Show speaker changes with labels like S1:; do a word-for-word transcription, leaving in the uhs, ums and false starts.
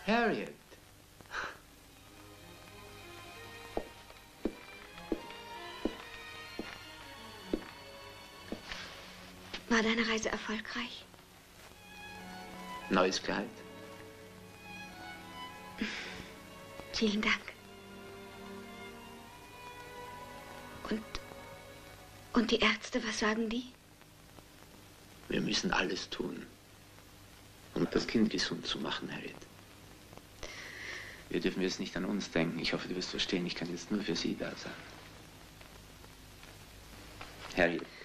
S1: Harriet.
S2: War deine Reise erfolgreich?
S1: Neues Kleid?
S2: Vielen Dank. Und, und die Ärzte, was sagen die?
S1: Wir müssen alles tun, um das Kind gesund zu machen, Harriet. Wir dürfen jetzt nicht an uns denken. Ich hoffe, du wirst verstehen, ich kann jetzt nur für Sie da sein. Harriet.